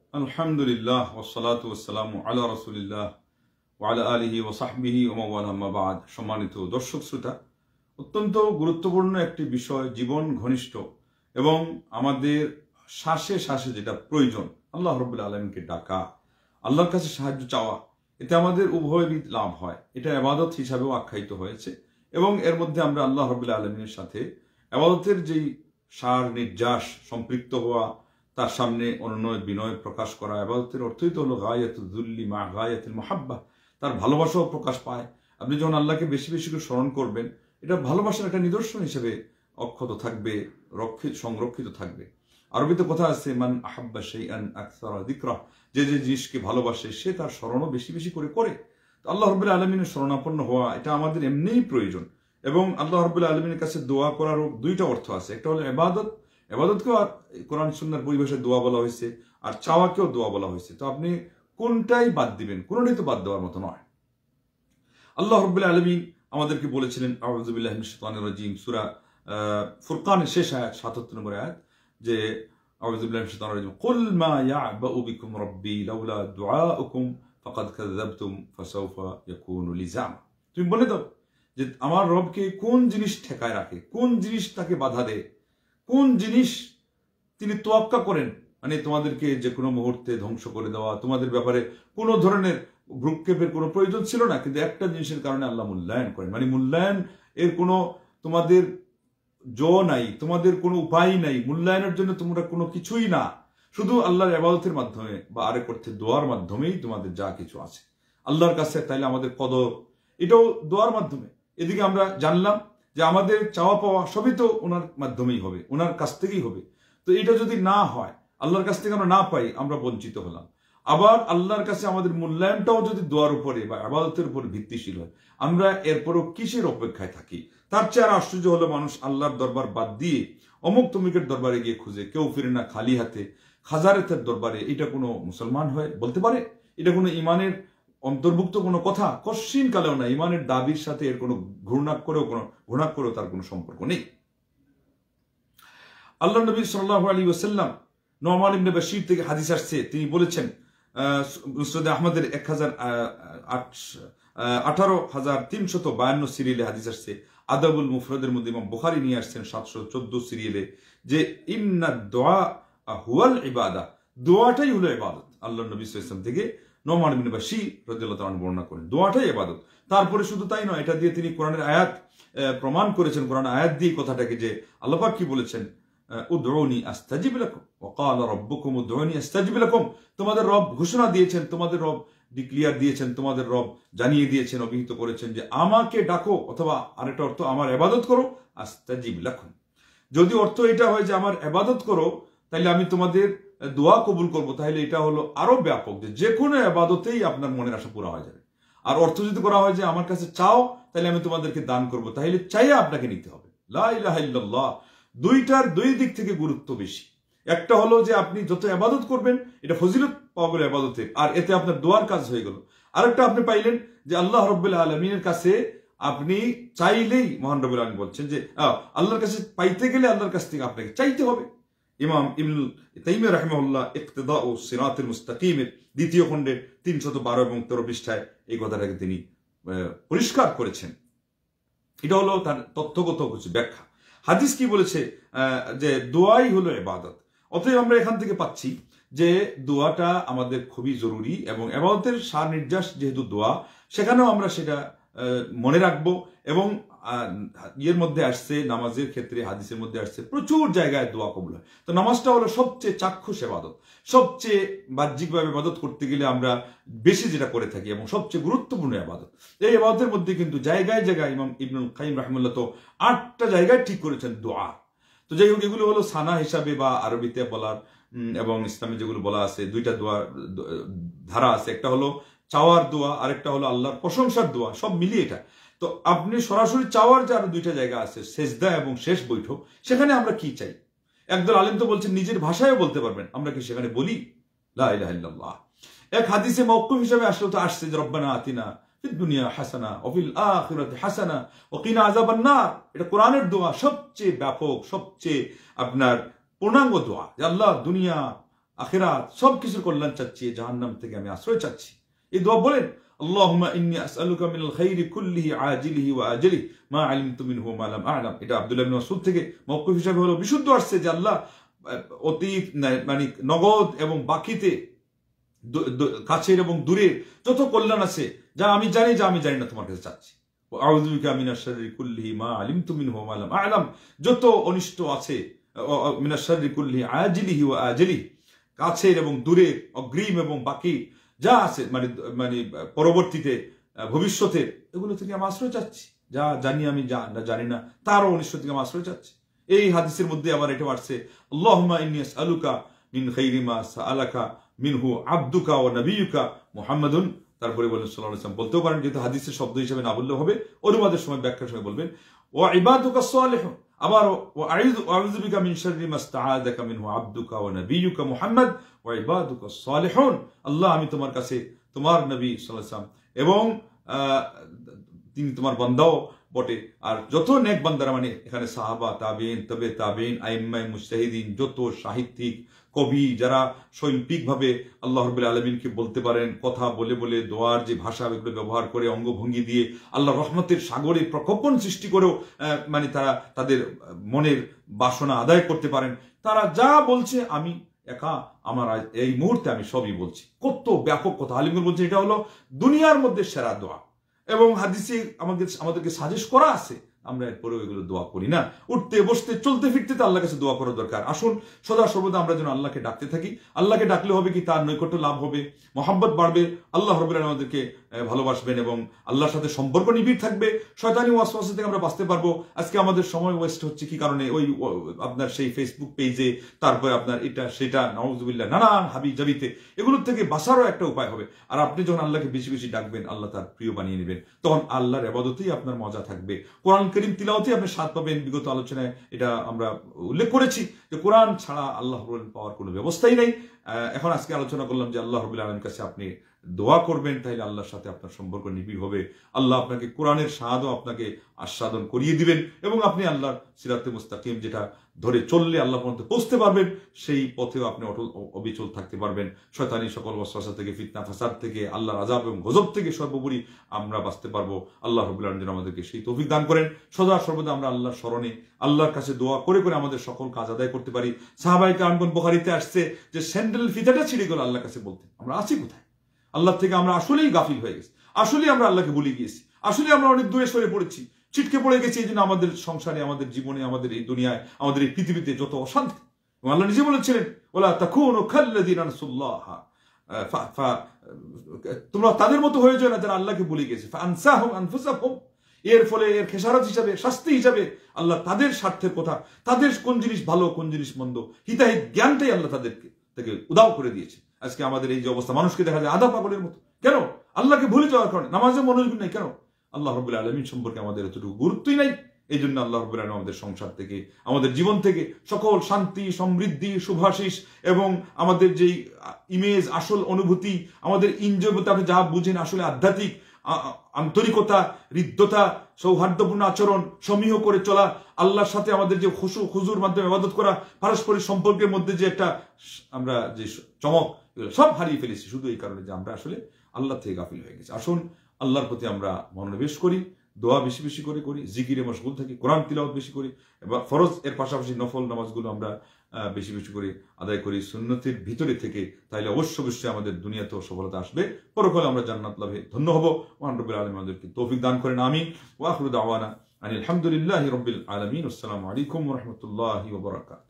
আলহামদুলিল্লাহ ওয়াসসালাতু ওয়াসসালামু আলা রাসূলিল্লাহ ওয়া আলা আলিহি ওয়া সাহবিহি ওয়া মাওয়ালা আম্মা বা'দ। সম্মানিত দর্শক শ্রোতা, অত্যন্ত গুরুত্বপূর্ণ একটি বিষয়, জীবন ঘনিষ্ঠ এবং আমাদের শ্বাসে শ্বাসে যেটা প্রয়োজন, আল্লাহ রাব্বুল আলামিনকে ডাকা, আল্লাহর কাছে সাহায্য চাওয়া, এতে আমাদের উভয়বিধ লাভ হয়। এটা ইবাদত হিসাবেও আখ্যায়িত হয়েছে এবং এর মধ্যে আমরা আল্লাহ রাব্বুল আলামিনের সাথে ইবাদতের যেই সার নির্যাস সম্পৃক্ত হওয়া, তার সামনে অনুনয় বিনয় প্রকাশ করা, ইবাদতের অর্থই তো হলো গায়াতুল যুল্লি মা গায়াতুল মুহাব্বা, তার ভালোবাসাও প্রকাশ পায়। আপনি যখন আল্লাহকে বেশি বেশি করে স্মরণ করবেন, এটা ভালোবাসার একটা নিদর্শন হিসেবে অক্ষত থাকবে, সংরক্ষিত থাকবে। আরবিতে কথা আছে, মান আহাব্বা শাইআন আকসারা যিকরা, যে যে জিনিসকে ভালোবাসে সে তার স্মরণও বেশি বেশি করে করে। তো আল্লাহ রাব্বুল আলামিনের শরণাপন্ন হওয়া এটা আমাদের এমনিই প্রয়োজন। এবং আল্লাহ রাব্বুল আলামিনের কাছে দোয়া করারও দুইটা অর্থ আছে, একটা হলো ইবাদত, ইবাদতকেও কোরআন সুন্নাহর পরিভাষায় দোয়া বলা হয়েছে, আর চাওয়াকেও দোয়া বলা হয়েছে। তো আপনি কোনটাই বাদ দিবেন? কোনটাই তো বাদ দেওয়ার মতো নয়। আল্লাহ রাব্বুল আলামিন আমাদেরকে বলেছিলেন, আউযু বিল্লাহি মিনাশ শাইতানির রাজীম, সূরা ফুরকানের শেষ আয়াত ৭৭ নম্বর আয়াত, যে আউযু বিল্লাহি মিনাশ শাইতানির রাজীম, কুল মা ইয়া'বাউ বিকুম রাব্বি লাউলা দুআউকুম ফাকাদ কাযাবতুম ফাসাউফা ইয়াকুনু লিজাম। তুমি বলে দাও যে আমার রবকে কোন জিনিস ঠেকায় রাখে, কোন জিনিস তাকে বাধা দেয়, কোন জিনিস তিনি তোয়াক্কা করেন, মানে তোমাদেরকে যে কোনো মুহূর্তে ধ্বংস করে দেওয়া, তোমাদের ব্যাপারে কোনো ধরনের ভ্রুক্ষেপের কোনো প্রয়োজন ছিল না, কিন্তু একটা জিনিসের কারণে আল্লাহ মূল্যায়ন করেন, মানে মূল্যায়ন এর কোনো তোমাদের নাই, তোমাদের কোনো উপায় নাই, মূল্যায়নের জন্য তোমরা কোনো কিছুই না, শুধু আল্লাহর ইবাদতের মাধ্যমে বা আরেক অর্থে দোয়ার মাধ্যমেই তোমাদের যা কিছু আছে আল্লাহর কাছে, তাইলে আমাদের কদর এটাও দোয়ার মাধ্যমে। এদিকে আমরা জানলাম যে আমাদের চাওয়া পাওয়া সবই তো ওনার মাধ্যমেই হবে, ওনার কাছ থেকেই হবে। তো এটা যদি না হয়, আল্লাহর কাছ থেকে আমরা না পাই, আমরা বঞ্চিত হলাম। আবার আল্লাহর কাছে আমাদের মূল্যায়নটাও যদি দোয়ার উপরে বা ইবাদতের উপর ভিত্তিশীল হয়, আমরা এরপরও কিসের অপেক্ষায় থাকি? তার চেয়ে আর আশ্চর্য হলো, মানুষ আল্লাহর দরবার বাদ দিয়ে অমুক তমুকের দরবারে গিয়ে খুঁজে, কেউ ফিরে না খালি হাতে খাজারেতের দরবারে। এটা কোনো মুসলমান হয়ে বলতে পারে? এটা কোনো ইমানের অন্তর্ভুক্ত কোনো কথা? কশ্চিন কালেও না। ইমানের দাবির সাথে এর কোনো ঘৃণা করেও তার কোনো সম্পর্ক নেই। আল্লাহ নবী সাল্লাল্লাহু আলাইহি ওয়াসাল্লাম, নু'মান ইবনে বাশীর থেকে হাদিস আসছে, তিনি বলেছেন, মুসনাদ আহমদের 18,352 সিরিয়ালে হাদিস আসছে, আদাবুল মুফরাদের মধ্যে ইমাম বুখারী নিয়ে আসছেন 714 সিরিয়ালে, যে ইন্না দুআ হুয়াল ইবাদা, দোয়াটাই হলো ইবাদত। আল্লাহ নবী সাল্লাল্লাহু আলাইহি ওয়াসাল্লাম থেকে নু'মান ইবনে বাশীর রাদিয়াল্লাহু তাআলা বর্ণনা করেন, দোয়াটাই ইবাদত। তারপরে শুধু তাই নয়, এটা দিয়ে তিনি কোরআনের আয়াত প্রমাণ করেছেন, কোরআন আয়াত দিয়ে কথাটাকে, যে আল্লাহ পাক কি বলেছেন, উদউনি আস্তাজিব লাকুম ওয়া ক্বালা রাব্বুকুম উদউনি আস্তাজিব লাকুম। তোমাদের রব ঘোষণা দিয়েছেন, তোমাদের রব ডিক্লিয়ার দিয়েছেন, তোমাদের রব জানিয়ে দিয়েছেন, অভিহিত করেছেন যে আমাকে ডাকো, অথবা আরেকটা অর্থ আমার ইবাদত করো, আস্তাজিব লাকুম। যদি অর্থ এটা হয় যে আমার ইবাদত করো, তাহলে আমি তোমাদের দোয়া কবুল করব, তাহলে এটা হলো আরো ব্যাপক, যে কোনো ইবাদতেই আপনার মনের আশা পুরা হয়ে যাবে। আর অর্থ যদি করা হয় যে আমার কাছে চাও, তাহলে আমি তোমাদেরকে দান করব, তাহলে চাইয়া আপনাকে নিতে হবে। লা ইলাহা ইল্লাল্লাহ, দুইটার দুই দিক থেকে গুরুত্ব বেশি। একটা হলো যে আপনি যত ইবাদত করবেন, এটা ফজিলত পাওয়া গেল ইবাদতের, আর এতে আপনার দোয়ার কাজ হয়ে গেল। আরেকটা আপনি পাইলেন যে আল্লাহ রাব্বুল আলামিনের কাছে আপনি চাইলেই, মহান রব্বুল আলামিন বলছেন যে আল্লাহর কাছে পাইতে গেলে আল্লাহর কাছ থেকে আপনাকে চাইতে হবে। ইমাম ইবনুল তাইমিয়া রাহিমাহুল্লাহ ইকতিদাউ সিরাতুল মুস্তাকিমের 2য় খণ্ডের 312 এবং 13 পৃষ্ঠায় এই কথাটাকে তিনি পরিষ্কার করেছেন। এটা হলো তার তথ্যগত কিছু ব্যাখ্যা। হাদিস কি বলেছে, যে দোয়াই হলো ইবাদত। অতএব আমরা এখান থেকে পাচ্ছি যে দোয়াটা আমাদের খুবই জরুরি, এবং ইবাদতের সার নির্যাস যেহেতু দোয়া, সেখানেও আমরা সেটা মনে রাখবো। এবং ইয়ের মধ্যে আসছে, নামাজের ক্ষেত্রে হাদিসের মধ্যে আসছে, প্রচুর জায়গায় দোয়া কবুল হয়। তো নামাজটা হলো সবচেয়ে চাক্ষুষ ইবাদত, সবচেয়ে বাহ্যিকভাবে ইবাদত করতে গেলে আমরা বেশি যেটা করে থাকি, এবং সবচেয়ে গুরুত্বপূর্ণ ইবাদত। এই ইবাদতের মধ্যে কিন্তু জায়গায় জায়গায় ইমাম ইবনুল কাইয়িম রাহিমাহুল্লাহ তো 8টা জায়গায় ঠিক করেছেন দোয়া। তো যাই হোক, এগুলো হলো সানা হিসাবে বা আরবিতে বলার, এবং ইসলামে যেগুলো বলা আছে, 2টা দোয়ার ধারা আছে, একটা হলো চাওয়ার দোয়া, আরেকটা হলো আল্লাহর প্রশংসার দোয়া, সব মিলিয়ে এটা। তো আপনি সরাসরি চাওয়ার যে আরো 2টা জায়গা আছে, সেজদা এবং শেষ বৈঠক, সেখানে আমরা কি চাই? একদল আলেম তো বলছেন নিজের ভাষায়ও বলতে পারবেন, আমরা কি সেখানে বলি লা ইলাহা ইল্লাল্লাহ? এক হাদিসে মাওকুফ হিসেবে আসলে তো আসছে যে রব্বানা আতিনা ফিদ দুনিয়া হাসানা ওয়া ফিল আখিরাতি হাসানা ওয়া কিনা আযাবান নার। এটা কোরআনের দোয়া, সবচেয়ে ব্যাপক, সবচেয়ে আপনার পূর্ণাঙ্গ দোয়া, যে আল্লাহ দুনিয়া আখিরাত সবকিছুর কল্যাণ চাচ্ছি, জাহান্নাম থেকে আমি আশ্রয় চাচ্ছি। এই দোয়া বলেন, আল্লাহুম্মা ইন্নী আসআলুকা মিনাল খাইরি কুল্লিহি আজিলিহি ওয়া আজলিহি মা আলিমতু মিনহু ওয়া মা লাম আ'লাম। এটা আব্দুল্লাহ ইবনে মাসউদ থেকে মওকুফ হিসাবে হলো বিশুদ্ধ আসছে যে আল্লাহ অতীত মানে নগদ এবং বাকিতে, কাছের এবং দূরের যত কল্যাণ আছে, যা আমি জানি যা আমি জানি না, তোমার কাছে চাচ্ছি। আউযু বিকা মিনাশ শাররি কুল্লিহি মা আলিমতু মিনহু ওয়া মা লাম আ'লাম। যত অনিষ্ট আছে, মিনাশ শাররি কুল্লিহি আজিলিহি ওয়া আজলিহি, কাছের এবং দূরের, অগ্রিম এবং বাকি যা আছে, মানে মানে পরবর্তীতে ভবিষ্যতের, এগুলো থেকে আমি আশ্রয় চাচ্ছি। যা জানি আমি জানি না, তারও অনিষ্ট থেকে আমি আশ্রয় চাচ্ছি। এই হাদিসের মধ্যে আবার এটা আসছে, আল্লাহুম্মা ইন্নী আসআলুকা মিন খাইরি মা সাআলাকা মিনহু আবদুকা ওয়া নাবিয়ুকা মুহাম্মাদুন। তারপরে বলেন সাল্লাল্লাহু আলাইহি ওয়াসাল্লাম, বলতেও পারেন, যেহেতু হাদিসের শব্দ হিসেবে না বললেও হবে, অনুবাদের সময় ব্যাখ্যার সময় বলবেন, ওয়া ইবাদুকা সালিহুন। আবার ওয়া আউযু বিকা মিন শাররি মা ইসতাআযাকা মিনহু আবদুকা ওয়া নাবিয়ুকা মুহাম্মাদ ওয়া ইবাদুকা সালিহুন। আল্লাহ, আমি তোমার কাছে, তোমার নবী সাল্লাল্লাহু আলাইহি ওয়াসাল্লাম এবং তিনি তোমার বান্দাও বটে, আর যত নেক বান্দারা, মানে এখানে সাহাবা, তাবেইন, তবে তাবেইন, আইম্মায়ে মুজতাহিদিন, যত সাহিত্যিক, কবি যারা শৈল্পিকভাবে আল্লাহ রাব্বুল আলামিনকে বলতে পারেন, কথা বলে বলে দোয়ার যে ভাষা, এগুলো ব্যবহার করে, অঙ্গভঙ্গি দিয়ে আল্লাহ রহমতের সাগরে প্রকম্পন সৃষ্টি করেও মানে তারা তাদের মনের বাসনা আদায় করতে পারেন, তারা যা বলছে আমি একা, আমার এই মুহূর্তে আমি সবই বলছি। কত ব্যাপক কথা! আলিমগণ বলছে এটা হলো দুনিয়ার মধ্যে সেরা দোয়া, এবং হাদিসে আমাদেরকে সাজেস্ট করা আছে, আমরা এরপরেও এগুলো দোয়া করি না। উঠতে বসতে চলতে ফিরতে তো আল্লাহর কাছে দোয়া করা দরকার। আসুন সদা সর্বদা আমরা যেন আল্লাহকে ডাকতে থাকি। আল্লাহকে ডাকলে হবে কি, তার নৈকট্য লাভ হবে, মহব্বত বাড়বে, আল্লাহ রাব্বুল আলামিন আমাদেরকে ভালোবাসবেন এবং আল্লাহর সাথে সম্পর্ক নিবিড় থাকবে, শয়তানি ওয়াসওয়াসা থেকে আমরা বাঁচতে পারবো। আজকে আমাদের সময় ওয়েস্ট হচ্ছে কি কারণে? ওই আপনার সেই ফেসবুক পেজে, তারপরে আপনার এটা সেটা, নাউযুবিল্লাহ, নানান হাবি জাবিতে, এগুলোর থেকে বাঁচারও একটা উপায় হবে। আর আপনি যখন আল্লাহকে বেশি বেশি ডাকবেন, আল্লাহ তার প্রিয় বানিয়ে নেবেন, তখন আল্লাহর ইবাদতেই আপনার মজা থাকবে, কোরআন কারীম তিলাওয়াতেই আপনি স্বাদ পাবেন। বিগত আলোচনায় এটা আমরা উল্লেখ করেছি যে কোরআন ছাড়া আল্লাহ পাওয়ার কোনো ব্যবস্থাই নেই। এখন আজকে আলোচনা করলাম যে আল্লাহ রাব্বুল আলামিনের কাছে আপনি দোয়া করবেন, তাহলে আল্লাহর সাথে আপনার সম্পর্ক নিবিড় হবে। আল্লাহ আপনাকে কোরআনের স্বাদও আপনাকে আস্বাদন করিয়ে দিবেন, এবং আপনি আল্লাহর সিরাতে মুস্তাকিম, যেটা ধরে চললে আল্লাহ পর্যন্ত পৌঁছতে পারবেন, সেই পথেও আপনি অবিচল থাকতে পারবেন। শয়তানি সকল ওয়াসওয়াসা থেকে, ফিতনা ফাসাদ থেকে, আল্লাহর আযাব এবং গজব থেকে সর্বোপরি আমরা বাঁচতে পারবো। আল্লাহ রাব্বুল আলামিন যেন আমাদেরকে সেই তৌফিক দান করেন। সদা সর্বদা আমরা আল্লাহর স্মরণে, আল্লাহর কাছে দোয়া করে করে আমাদের সকল কাজ আদায় করতে পারি। সাহাবায়ে কেরামগণ, বুখারীতে আসছে যে স্যান্ডেল ফিতাটা ছিঁড়ে গেল আল্লাহর কাছে বলতে। আমরা আছি কোথায়? আল্লাহ থেকে আমরা আসলেই গাফিল হয়ে গেছি, আসলেই আমরা আল্লাহকে ভুলে গিয়েছি, আসলে আমরা অনেক দূরে সরে পড়েছি, ছিটকে পড়ে গেছি। এই জন্য আমাদের সংসারে, আমাদের জীবনে, আমাদের এই দুনিয়ায়, আমাদের এই পৃথিবীতে যত অশান্তি। আল্লাহ নিজে বলেছিলেন, ওয়ালা তাকুনু কাল্লাযিনা নাসুল্লাহ, তোমরা তাদের মতো হয়ে যাও না যারা আল্লাহকে ভুলে গেছে। ফাআনসাহুম আনফুসাহুম, এর ফলে এর খেসারত হিসাবে, শাস্তি হিসাবে আল্লাহ তাদের স্বার্থের কথা, তাদের কোন জিনিস ভালো কোন জিনিস মন্দ, হিতাহিত জ্ঞানটাই আল্লাহ তাদেরকে থেকে উদাও করে দিয়েছে। আজকে আমাদের এই যে অবস্থা, মানুষকে দেখা যায় আধা পাগলের মতো। কেন? আল্লাহকে ভুলে যাওয়ার কারণে। নামাজে মনোযোগ নাই কেন? আল্লাহ রাব্বুল আলামিন সম্পর্কে আমাদের এতটুকু গুরুত্বই নাই। এই জন্য আল্লাহ রাব্বুল আলামিন আমাদের সংসার থেকে, আমাদের জীবন থেকে সকল শান্তি, সমৃদ্ধি, শুভাশিস এবং আমাদের যেই ইমেজ, আসল অনুভূতি, আমাদের ইনজয়বতা, আপনি যা বুঝেন আসলে আধ্যাত্মিক আন্তরিকতা, হৃদ্যতা, সৌহার্দ্যপূর্ণ আচরণ, সমীহ করে চলা, আল্লাহর সাথে আমাদের যে খুজুর মাধ্যমে ইবাদত করা, পারস্পরিক সম্পর্কের মধ্যে যে একটা আমরা যে চমক, সব হারিয়ে ফেলেছি শুধু এই কারণে যে আমরা আসলে আল্লাহ থেকে গাফিল হয়ে গেছি। আসুন আল্লাহর প্রতি আমরা মনোনিবেশ করি, দোয়া বেশি বেশি করে করি, জিকিরে মশগুল থাকি, কোরআন তিলাওয়াত বেশি করি, এবং ফরজ এর পাশাপাশি নফল নামাজগুলো আমরা বেশি বেশি করে আদায় করি সুন্নতের ভিতরে থেকে। তাইলে অবশ্যই আমাদের দুনিয়াতেও সফলতা আসবে, পরকালে আমরা জান্নাত লাভে ধন্য হব। মহান রব্বুল আলামিন আমাদেরকে তৌফিক দান করেন, আমিন। ওয়া আখিরু দাওয়ানা আনিল হামদুলিল্লাহি রাব্বিল আলামিন। আসসালামু আলাইকুম ওয়া রাহমাতুল্লাহি ওয়া বারাকাতুহু।